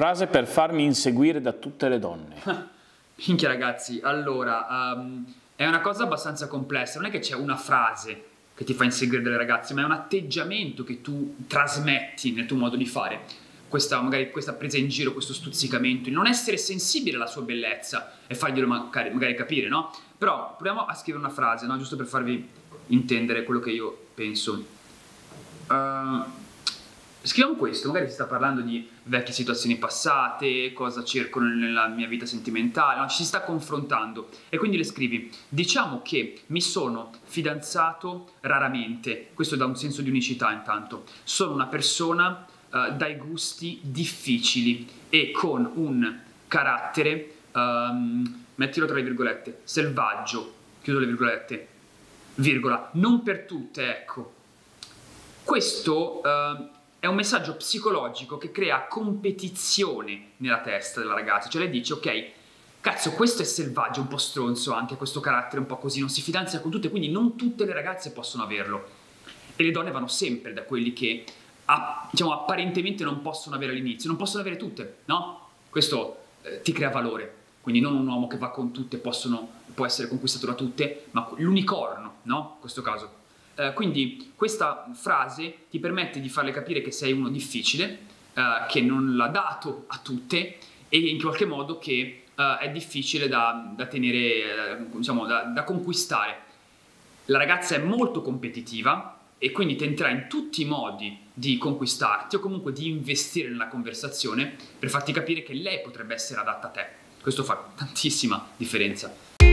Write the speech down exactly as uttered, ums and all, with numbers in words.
frase per farmi inseguire da tutte le donne. Minchia ragazzi, allora, um, è una cosa abbastanza complessa, non è che c'è una frase che ti fa inseguire delle ragazze, ma è un atteggiamento che tu trasmetti nel tuo modo di fare. Questa, magari questa presa in giro, questo stuzzicamento, il non essere sensibile alla sua bellezza e farglielo magari, magari capire, no? Però proviamo a scrivere una frase, no? Giusto per farvi intendere quello che io penso. Uh, scriviamo questo, magari si sta parlando di vecchie situazioni passate, cosa cerco nella mia vita sentimentale, no? Ci si sta confrontando e quindi le scrivi: diciamo che mi sono fidanzato raramente, questo dà un senso di unicità intanto, sono una persona uh, dai gusti difficili e con un carattere, um, mettilo tra le virgolette, selvaggio, chiudo le virgolette, virgola, non per tutte, ecco. Questo uh, è un messaggio psicologico che crea competizione nella testa della ragazza, cioè lei dice: ok, cazzo, questo è selvaggio, un po' stronzo anche, questo carattere un po' così, non si fidanza con tutte, quindi non tutte le ragazze possono averlo. E le donne vanno sempre da quelli che, diciamo, apparentemente non possono avere all'inizio, non possono avere tutte, no? Questo eh, ti crea valore, quindi non un uomo che va con tutte, possono, può essere conquistato da tutte, ma l'unicorno, no? In questo caso. Uh, quindi questa frase ti permette di farle capire che sei uno difficile, uh, che non l'ha dato a tutte e in qualche modo che uh, è difficile da, da tenere, uh, diciamo, da, da conquistare. La ragazza è molto competitiva e quindi tenterà in tutti i modi di conquistarti o comunque di investire nella conversazione per farti capire che lei potrebbe essere adatta a te. Questo fa tantissima differenza.